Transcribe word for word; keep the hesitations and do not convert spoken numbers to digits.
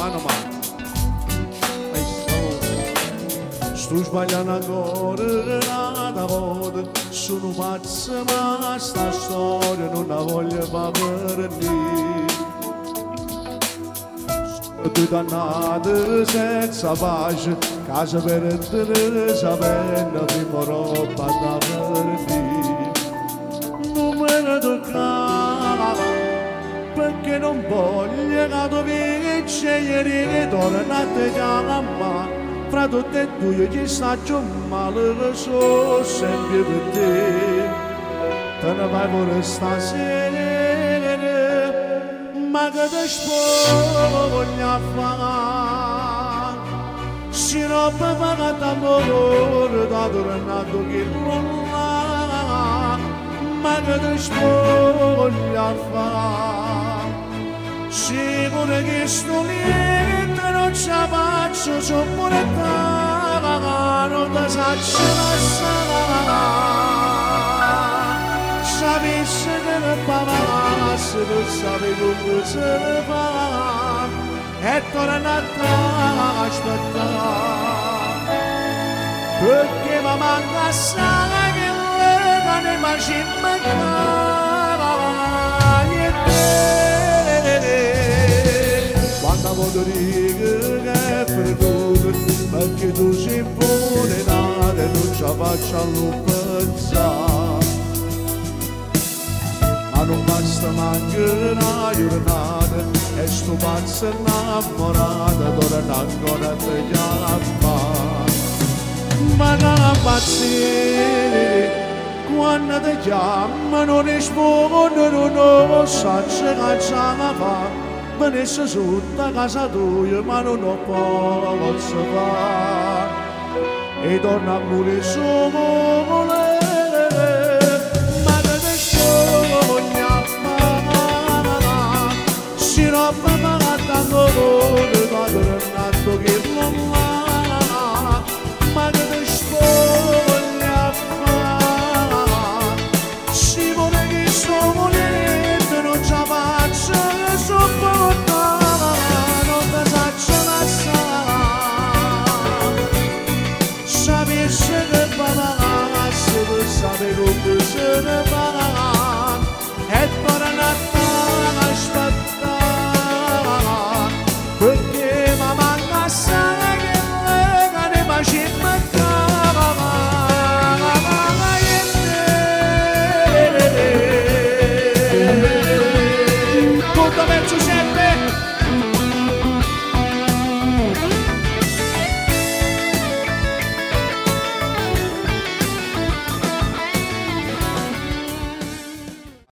mano a mano. Sto sbagliando ancora una volta, sono pazzo ma sta storia non la voglio far perdere. Sono dannato senza pace, casa per te sapendo prima roba da perdere. Non me ne toccava, perché non voglio che tu vinci ieri torna a te chiama. Fra tutte e due ci sta giù male che so sempre per te. Te ne vai pure stasera, ma che te spoglia fare? Se non mi fa d'amore da tornato che non va, ma che te spoglia fare? Sicuro che sto lì non ci faccio, sono pure te, non ti saccio lasciare. Sapessi che ne parlasse, tu sapevi come se ne fa, e torna a te aspettare. Perché mi manca assai che l'era ne mangi quando voglio dire che è perduto, perché tu sei inforenata e non ci faccio a pensare. Ma non basta manco una giornata e sto pazzo innamorato torna ancora a te chiama. Ma non pazzire, quando ti chiamo non rispondo, non so se cosa fa. Venisse sotto a casa tua ma non ho posso fare e torna a morire solo ma che te sogna se non mi fa tanto